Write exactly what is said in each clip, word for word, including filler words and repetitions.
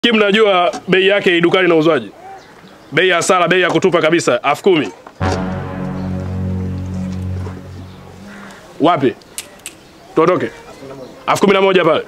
Kim, najua bei yake dukani na uzwaji. Bei ya sala, bei ya kutupa kabisa, elfu kumi. Wapi? Tuondoke. elfu kumi na moja pale.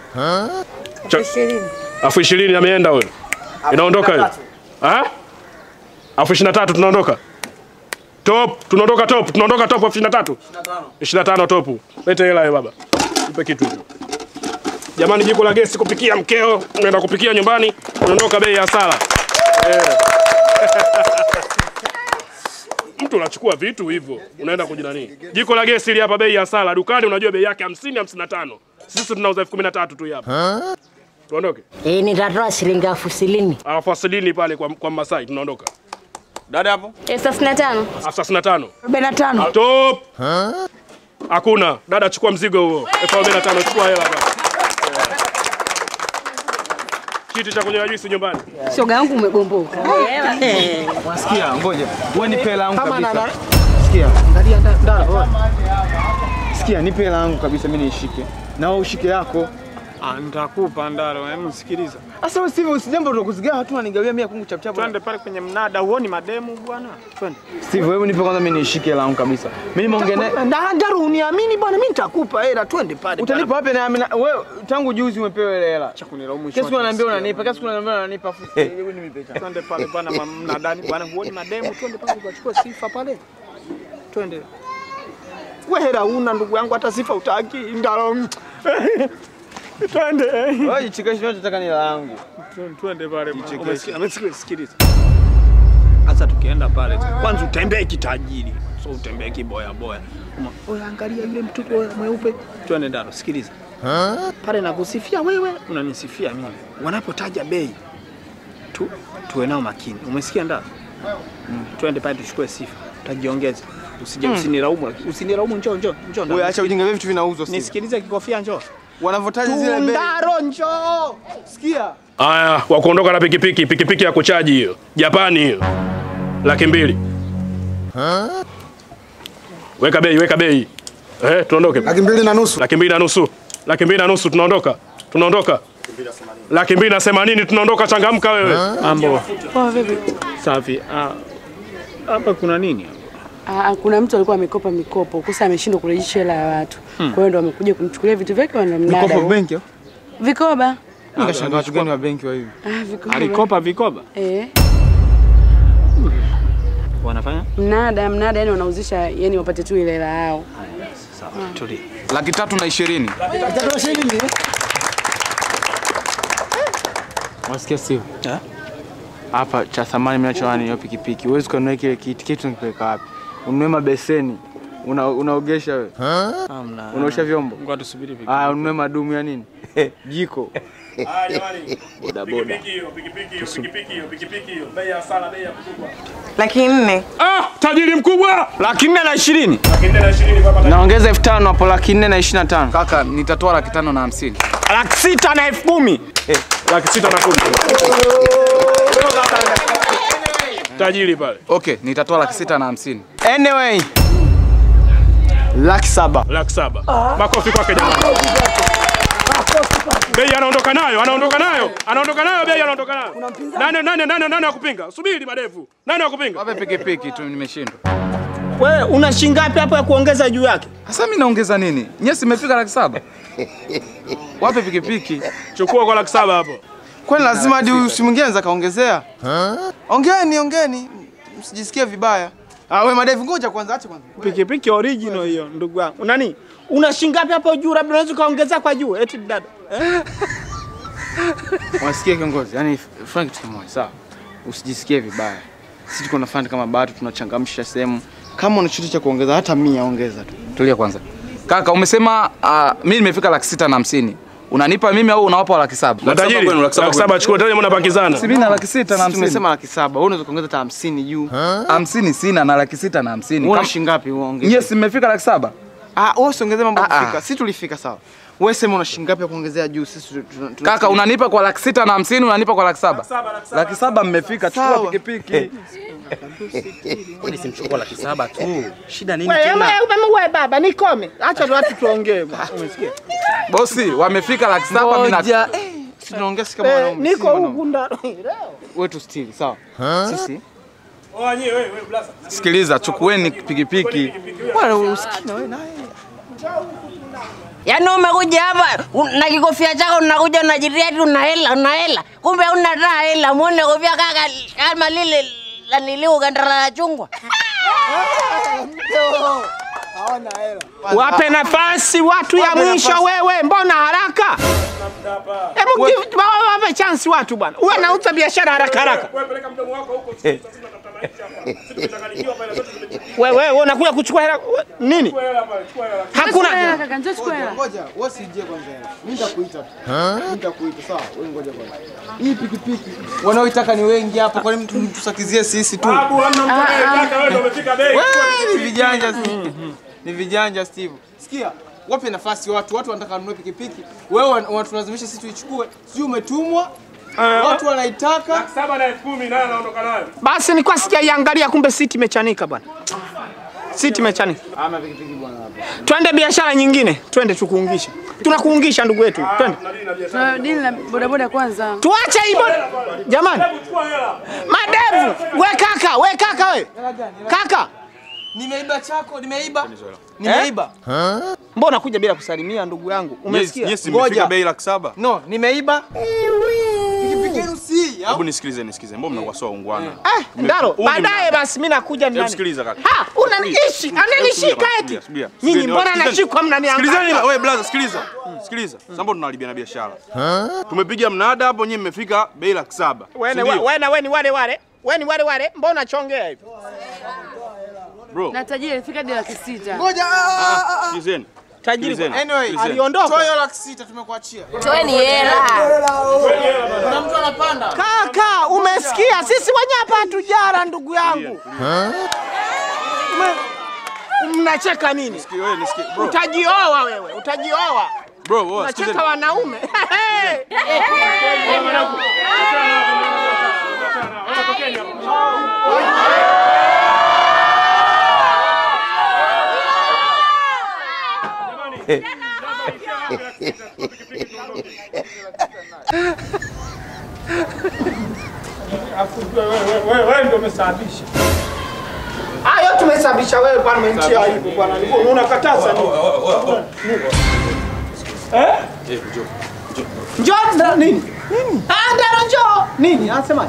elfu ishirini ameenda wewe. Inaondoka hiyo. Ah? elfu ishirini na tatu tunaondoka. Top, tunaondoka top, tunaondoka top elfu ishirini na tatu. ishirini na tano top. Leta hela baba. Nipe kitu hicho. Jamani, jiko la gesi kupikia mkeo, unaenda kupikia nyumbani, unaondoka bei ya sala. Eh. Mtu anachukua vitu hivyo, unaenda kujinani. Jiko la gesi ili hapa bei ya sala, dukani unajua bei yake hamsini hamsini na tano. Sisi tunauza elfu kumi na tatu tu hapa. Tuondoke. Eh, nitatoa shilingi elfu ishirini. Alafu asilini pale kwa kwa Masai tunaondoka. Dada hapo? elfu thelathini na tano. elfu thelathini na tano. arobaini na tano. Top. Hakuna. Dada chukua mzigo huo. elfu arobaini na tano chukua hela hapa. Kiti cha kunywa juisi nyumbani. Shoga yangu umegomboka. Wasikia, ngoja. Wewe nipe hela yangu kabisa. Sikia, angalia ndani. Sikia, nipe hela yangu kabisa mimi nishike. Na wewe ushike yako. Ah, nitakupa ndaro, hebu sikiliza. Sasa wewe sivyo usijambo unakuzigaa watu wanigawia mimi kungu chap chap. Twende pale kwenye mnada, huoni mademu bwana? Twende. Sivyo, wewe nipe kwanza mimi nishike hela yangu kabisa. Mimi nimeongea naye. Ndaro uniamini bwana, mimi nitakupa hela, twende pale. Utanipa wapi na wewe tangu juzi umepewa ile hela? Cha kunilaumu. Kesho unaniambia unanipa, kesho unaniambia unanipa afu wewe nipe cha. Twende pale bwana mnadani bwana, huoni mademu? Twende pale tukachukua sifa pale. Twende. Wewe hela una ndugu yangu, hata sifa utaki ndaro. Twende. Wewe chikesho unataka ni hela yangu. Twende pale. Umesikia? Sikiliza. Sasa tukienda pale, kwanza utembee kitajiri. So utembee kiboya boya. Oya, angalia yule mtoto mweupe. Twende ndaro, sikiliza. Pale nakusifia wewe, unanisifia mimi. Wanapotaja bei tu tuwe nao makini. Umesikia ndaro? Mm. Twende pale tuchukue sifa. Utajiongeza. Usije mm. usinilaumu, usinilaumu, njoo njoo njoo. Wewe acha ujinga, vitu vinauzwa sisi. Nisikilize kikofia, njoo. Wanavotaja zile bei. Ndaro njoo. Sikia. Aya, wa kuondoka na pikipiki, pikipiki ya kuchaji hiyo. Japani hiyo. Laki mbili. Weka bei, weka bei. Eh, tuondoke. Laki mbili na nusu. Laki mbili na nusu. Laki mbili na nusu tunaondoka. Tunaondoka. Laki mbili na themanini tunaondoka, changamka wewe. Mambo. Poa vipi? Safi. Ah. Hapa kuna nini? Ah, kuna mtu alikuwa amekopa mikopo, kusa ameshindwa kurejesha hela ya watu. Hmm. Kwa hiyo ndo amekuja kumchukulia vitu vyake wanamnada. Mikopo benki? Vikoba. Nikashangaa watu gani wa benki wa hivi? Ah, vikoba. Alikopa vikoba? Eh. Wanafanya? Mnada, mnada yani wanauzisha, yani wapate tu ile hela yao. Sawa, tuli. Laki tatu na ishirini. Laki tatu na ishirini. Wasikia sio? Eh? Hapa cha thamani mimi nachoani hiyo pikipiki. Uwezi kununua kile kiti, kitu nikipeleka wapi? Ununue mabeseni. Una unaogesha wewe? Hamna. Unaosha vyombo? Ngoja tusubiri pikipiki. Ah, ununue madumu ya nini? Jiko. Ah, jamani. Boda boda. Pikipiki hiyo, pikipiki hiyo, pikipiki hiyo, pikipiki hiyo. Bei ya sala, bei ya kutupa. Laki nne. Ah, tajiri mkubwa. Laki nne na ishirini. Laki nne na ishirini kwa pata. Naongeza elfu tano hapo, laki nne na ishirini na tano. Kaka, nitatoa laki tano na hamsini. Laki sita na elfu kumi. Laki sita na kumi. Tajiri pale. Okay, nitatoa laki sita na hamsini. Anyway. Laki saba. Laki saba. Makofi kwake jamani. Bei anaondoka nayo, anaondoka nayo. Anaondoka nayo bei anaondoka nayo. Nani nani nani nani akupinga? Subiri madevu. Nani akupinga? Wape pikipiki tu nimeshindwa. Wewe una shilingi ngapi hapo ya kuongeza juu yake? Sasa mimi naongeza nini? Nyesi imefika laki saba. Wape pikipiki. Chukua kwa laki saba hapo. Kwani lazima hadi usimwingine anza kaongezea? Ongeni, ongeni. Msijisikie vibaya. Ah, wewe madevu ngoja kwanza, acha kwanza. Pikipiki original hiyo ndugu yangu. Nani? Una shilingi ngapi hapo juu? Labda unaweza kaongezea kwa juu. Eti dada. Wasikie kiongozi, yani Frank tumoja, sawa. Usijisikie vibaya. Sisi tuko na fund kama bado tunachangamsha sehemu. Kama una chochote cha kuongeza hata mia ongeza tu. Tulia kwanza. Kaka, umesema uh, mimi nimefika laki sita na hamsini. Unanipa mimi au unawapa laki saba? Na tajiri, laki saba chukua tena mnapakizana. Si mimi na laki sita na hamsini. Tumesema laki saba. Wewe unaweza kuongeza hata hamsini juu. hamsini sina na laki sita na hamsini. Una shilingi ngapi uongeze? Yes, nimefika laki saba. Ah, wewe usiongeze mambo kufika. Sisi tulifika sawa. Wewe sema una shilingi ngapi ya kuongezea juu? Sisi kaka, unanipa kwa laki sita na hamsini, unanipa kwa laki saba. Laki saba mmefika, chukua pikipiki. Kwani simchukua laki saba tu. Shida nini tena? Wewe wewe baba nikome. Acha tu watu tuongee. Umesikia? Bosi, wamefika laki saba mimi na Sisi tunaongea kama wanaume. Niko huku ndani. Wewe tu stili, sawa? Sisi. Oh, nyie wewe wewe blaza. Sikiliza, chukueni pikipiki. Bwana usikii na wewe naye. Yaani umekuja hapa na kikofia chako unakuja unajiria eti una hela, una hela. Kumbe huna hata hela. Muone kofia kaka kama lile la niliu gandala la chungwa. Hawana hela. Wape nafasi watu ya mwisho wewe, mbona haraka? Hebu give wape chance watu bwana. Wewe unauza biashara haraka haraka. Wewe peleka mdomo wako huko sisi tunatafuta maisha hapa. Sisi tumechanganyikiwa pale zote tumechukua. Wewe wewe unakuja kuchukua hela nini? Chukua hela pale, chukua hela. Hakuna. Kaka, njoo chukua hela. Ngoja, wewe usije kwanza. Mimi nitakuita tu. Mimi nitakuita, sawa? Wewe ngoja kwanza. Hii pikipiki wanaoitaka ni wengi hapa, kwa nini tusakizie sisi tu? Babu hamna mtu anayetaka, wewe ndio umefika bei. Ni vijanja Steve. Ni vijanja Steve. Sikia, wape nafasi watu, watu wanataka kununua pikipiki. Wewe wanatulazimisha sisi tuichukue. Sio umetumwa? Watu wanaitaka. saba na elfu kumi naye anaondoka nayo. Basi nilikuwa sijaiangalia kumbe siti imechanika bwana. Siti imechanika. Ama pikipiki bwana hapa. Twende biashara nyingine. Twende tukuungisha. Tunakuungisha ndugu wetu. Twende. Na dini na bodaboda kwanza. Tuache hivyo. Jamani. Madevu, we kaka, we kaka we. Kaka. Nimeiba chako, nimeiba. Nimeiba. Mbona kuja bila kusalimia ndugu yangu? Umesikia? Yes, nimefika bei laki saba. No, nimeiba. Pikipiki yenu si. Hebu nisikilize, nisikilize. Mbona mnakuwa sawa ungwana? Eh, Ndaro, baadaye basi mimi nakuja ndani. Sikiliza kaka. Ha, unaniishi, ananishika eti. Nyinyi mbona nashikwa mnaniangalia? Sikilizeni wewe brother, sikiliza. Sikiliza. Sasa tunalibia na biashara. Tumepiga mnada hapo, nyinyi mmefika bei laki saba. Wewe wewe wewe ni wale wale. Wewe ni wale wale. Mbona unachongea hivi? Bro. Na tajiri alifika hadi laki sita. Ngoja. Sikilizeni. Tajiri. Anyway, aliondoka. Toyo laki sita tumekuachia. Toeni hela. Kuna mtu anapanda. Kaka, umesikia? Sisi wenyewe hapa hatujara ndugu yangu. Mnacheka nini? Nisikie wewe, nisikie. Bro. Utajioa wewe, utajioa. Bro, wewe unacheka wanaume. Wewe ndio umesababisha. Hayo tumesababisha wewe bwana, umenitia aibu bwana. Unakataza nini? Eh? Eh, njoo. Njoo. Njoo nini? Nini? Ah, ndio njoo. Nini? Anasemaje?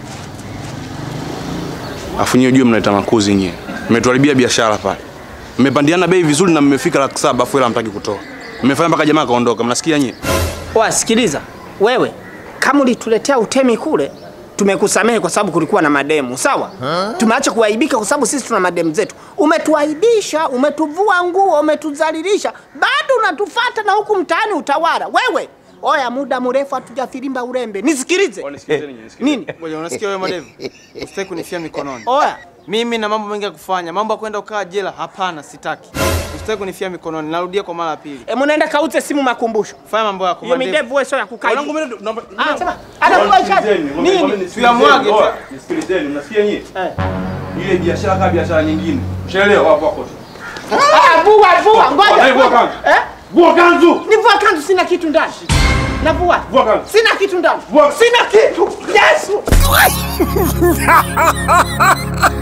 Afu nyinyi unajua mnaita makuzi nyinyi. Mmetuharibia biashara pale. Mmepandiana bei vizuri na mmefika laki saba afu hela hamtaki kutoa. Mmefanya mpaka jamaa kaondoka. Mnasikia nyinyi? Poa, sikiliza. Wewe kama ulituletea utemi kule, tumekusamehe kwa sababu kulikuwa na mademu, sawa? Tumeacha kuaibika kwa sababu sisi tuna mademu zetu. Umetuaibisha, umetuvua nguo, umetuzalilisha, bado unatufuata na huku mtaani utawala. Wewe, oya muda mrefu hatujafilimba urembe. Nisikilize. Nini? Ngoja, unasikia wewe madevu? Usitaki kunifia mikononi. Oya, mimi na mambo mengi ya kufanya. Mambo ya kwenda ukaa jela, hapana, sitaki. Usitaki kunifia mikononi. Narudia kwa mara ya pili. E, mnaenda kauze simu makumbusho. Fanya mambo yako madevu. Hiyo midevu wewe sio ya kukaa. Wanangu mimi naomba. Ah, sema. Anakuacha nini? Tuyamwage tu. Nisikilizeni, mnasikia nyinyi? Eh. Ile biashara kama biashara nyingine. Ushaelewa hapo hapo tu. Ah, bua bua, ngoja. Vua kanzu. Eh? Vua kanzu. Ni vua kanzu, sina kitu ndani. Na vua. Vua kanzu. Sina kitu ndani. Sina kitu. Yesu.